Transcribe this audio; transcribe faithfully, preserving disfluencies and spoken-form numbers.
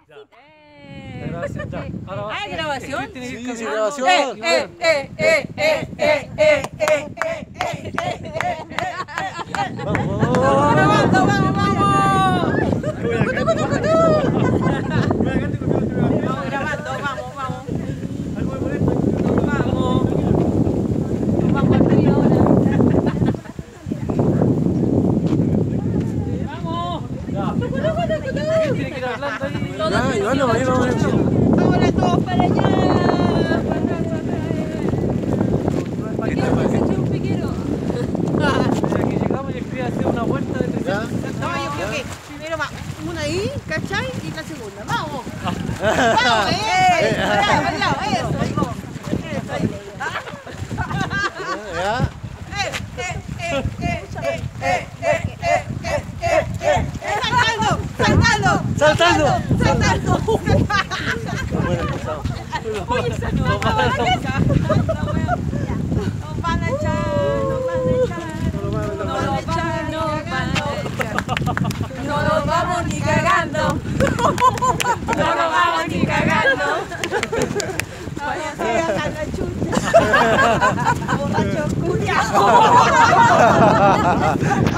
Eh. Grabación, ya. Ahora va. Ah, ¿grabación? Tiene que ir Sí, caminando. grabación. Eh, eh, eh, eh, eh, eh, eh, eh, eh, eh, eh, eh. Vamos. Grabando, vamos, vamos. Cutu, cutu, cutu. Vamos grabando, vamos, vamos. Vamos. Vamos al río ahora. Vamos. Tiene que ir hablando ahí. Ya, Ivana, ahí vamos a ver. Ahora todos para allá. Aquí llegamos y escribe hacer una vuelta de Ya. No, yo creo que primero va una ahí, ¿cachai? Y la segunda. Vamos. Vamos, eh. Allá, al lado, eso. Ahí vamos. Eso, ahí. Ya. Eh, eh, eh, eh, eh, eh, eh, eh, eh, eh, eh, eh. Saltando, saltando, Saltando. saltando. Bueno, empezamos. Oye, saltando, nos van a echar. Nos van a echar, nos van a echar. No lo van a No ver. nos van, no van a echar. No nos vamos ni cagando. No nos vamos ni cagando. Vaya a sacar la chucha. Borracho culiao.